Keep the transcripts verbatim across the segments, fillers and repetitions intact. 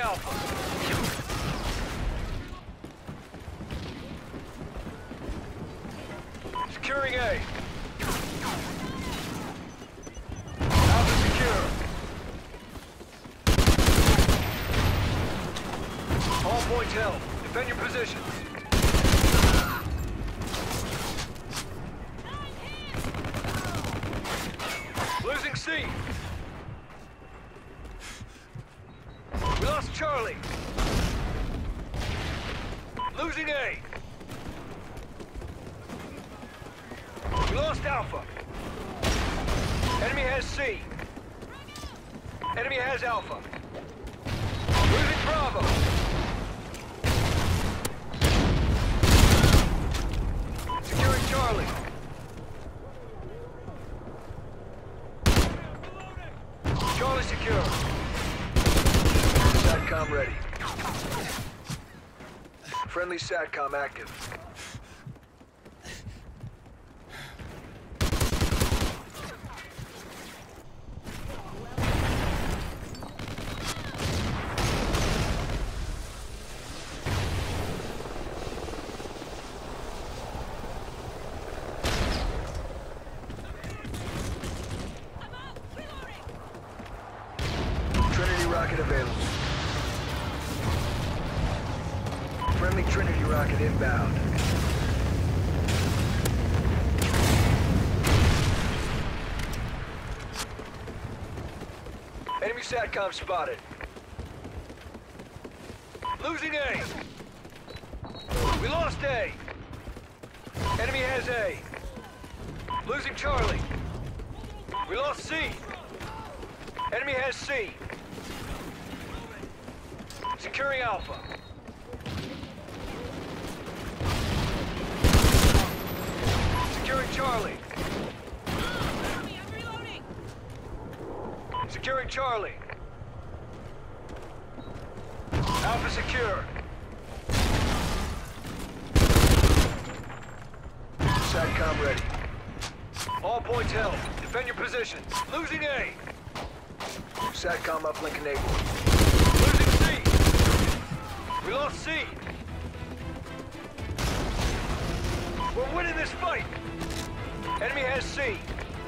Alpha. Securing A. Alpha secure. All points held. Defend your positions. Losing C. We lost Charlie. Losing A. We lost Alpha. Enemy has C. Enemy has Alpha. Losing Bravo. Securing Charlie. Charlie secure. SATCOM ready. Friendly SATCOM active. Rocket available. Friendly Trinity rocket inbound. Enemy SATCOM spotted. Losing A. We lost A. Enemy has A. Losing Charlie. We lost C. Enemy has C. Securing Alpha. Securing Charlie. I'm reloading. Securing Charlie. Alpha secure. SATCOM ready. All points held. Defend your position. Losing A. SATCOM uplink enabled. Losing C. We lost C. We're winning this fight. Enemy has C.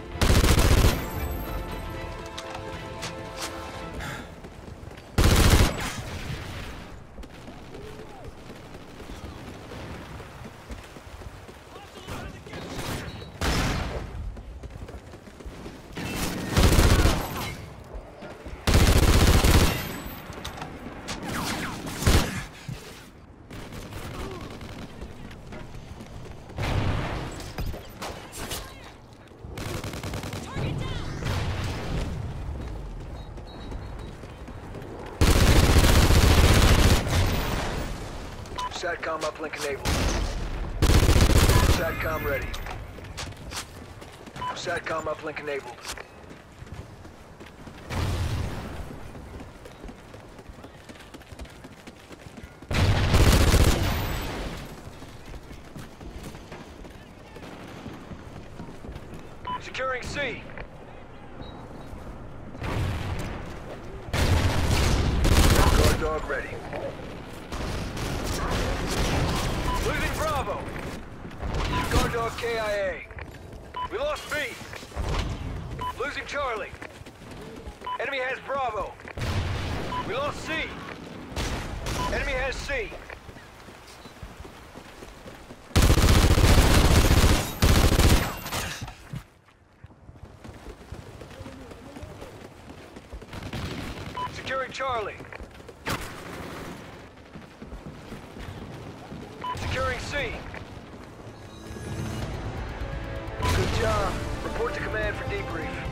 SATCOM uplink enabled. SATCOM ready. SATCOM uplink enabled. Securing C. Guard dog ready. Losing Bravo. Guard dog K I A. We lost B. Losing Charlie. Enemy has Bravo. We lost C. Enemy has C. Securing Charlie. Securing C. Good job. Report to command for debrief.